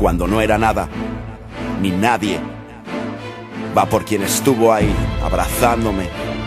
cuando no era nada, ni nadie. Va por quien estuvo ahí, abrazándome.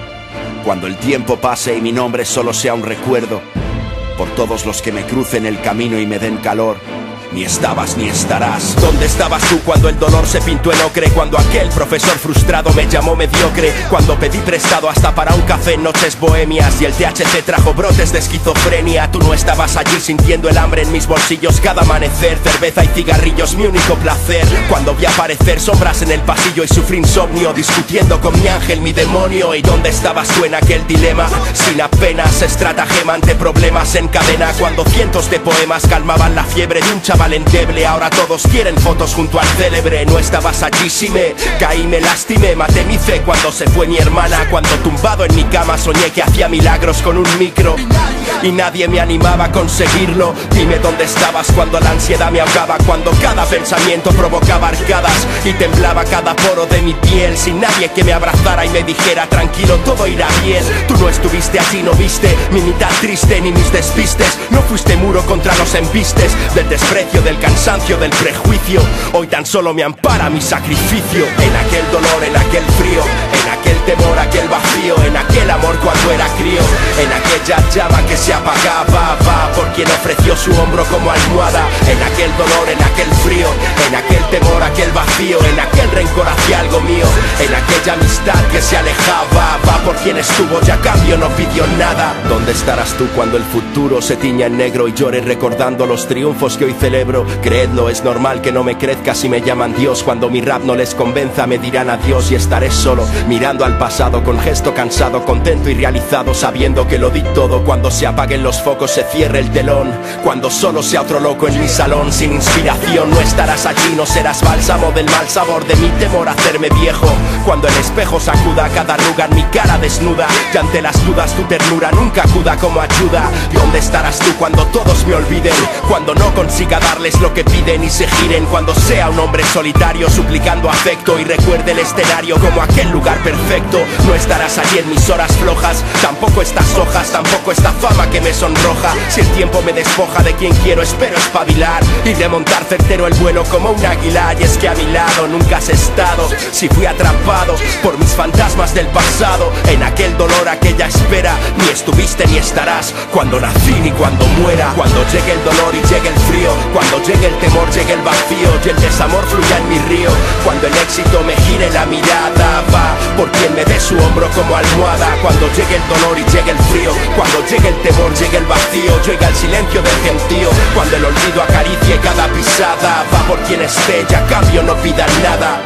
Cuando el tiempo pase y mi nombre solo sea un recuerdo, por todos los que me crucen el camino y me den calor. Ni estabas ni estarás. ¿Dónde estabas tú cuando el dolor se pintó en ocre? Cuando aquel profesor frustrado me llamó mediocre. Cuando pedí prestado hasta para un café en noches bohemias y el THC trajo brotes de esquizofrenia. Tú no estabas allí sintiendo el hambre en mis bolsillos cada amanecer. Cerveza y cigarrillos, mi único placer. Cuando vi aparecer sombras en el pasillo y sufrí insomnio, discutiendo con mi ángel, mi demonio. ¿Y dónde estabas tú en aquel dilema? Sin apenas estratagema ante problemas en cadena. Cuando cientos de poemas calmaban la fiebre de un chaval endeble. Ahora todos quieren fotos junto al célebre. No estabas allí, si me caí, me lastimé, maté mi fe cuando se fue mi hermana. Cuando tumbado en mi cama soñé que hacía milagros con un micro y nadie me animaba a conseguirlo. Dime dónde estabas cuando la ansiedad me ahogaba, cuando cada pensamiento provocaba arcadas y temblaba cada poro de mi piel, sin nadie que me abrazara y me dijera tranquilo, todo irá bien. Tú no estuviste allí, no viste mi mitad triste ni mis despistes. No fuiste muro contra los embistes del desprecio, del cansancio, del prejuicio. Hoy tan solo me ampara mi sacrificio. En aquel dolor, en aquel frío, en aquel temor, aquel vacío, en aquel amor cuando era crío, en aquella llama que se apagaba, va por quien ofreció su hombro como almohada. En aquel dolor, en aquel frío, en aquel temor, aquel vacío, en aquel rencor hacia algo mío, en aquella amistad que se alejaba, va por quien estuvo y a cambio no pidió nada. ¿Dónde estarás tú cuando el futuro se tiña en negro y llore recordando los triunfos que hoy celebro? Creedlo, es normal que no me crezca si me llaman Dios. Cuando mi rap no les convenza me dirán adiós y estaré solo, mirando al pasado con gesto cansado, contento y realizado, sabiendo que lo di todo. Cuando se apaguen los focos se cierre el telón, cuando solo sea otro loco en mi salón sin inspiración. No estarás allí, no serás bálsamo del mal sabor de mi temor a hacerme viejo. Cuando el espejo sacuda cada arruga en mi cara desnuda y ante las dudas tu ternura nunca acuda como ayuda. ¿Dónde estarás tú cuando todos me olviden? Cuando no consiga darles lo que piden y se giren. Cuando sea un hombre solitario suplicando afecto y recuerde el escenario como aquel lugar perfecto. No estarás allí en mis horas flojas, tampoco estas hojas, tampoco esta fama que me sonroja. Si el tiempo me despoja de quien quiero, espero espabilar y remontar certero el vuelo como un águila. Y es que a mi lado nunca has estado. Si fui atrapado por mis fantasmas del pasado, en aquel dolor, aquella espera, ni estuviste ni estarás cuando nací ni cuando muera. Cuando llegue el dolor y llegue el frío, cuando llegue el temor, llegue el vacío y el desamor fluya en mi río. Cuando el éxito me gire la mirada, va por quien me dé su hombro como almohada. Cuando llegue el dolor y llegue el frío, cuando llegue el temor, llegue el vacío, llega el silencio del gentío. Cuando el olvido acaricie cada pisada, va por quien esté y a cambio no pidan nada.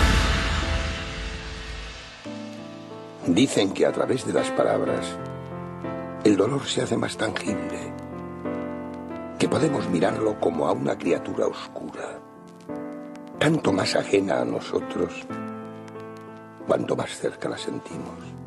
Dicen que a través de las palabras el dolor se hace más tangible, que podemos mirarlo como a una criatura oscura, tanto más ajena a nosotros, cuanto más cerca la sentimos.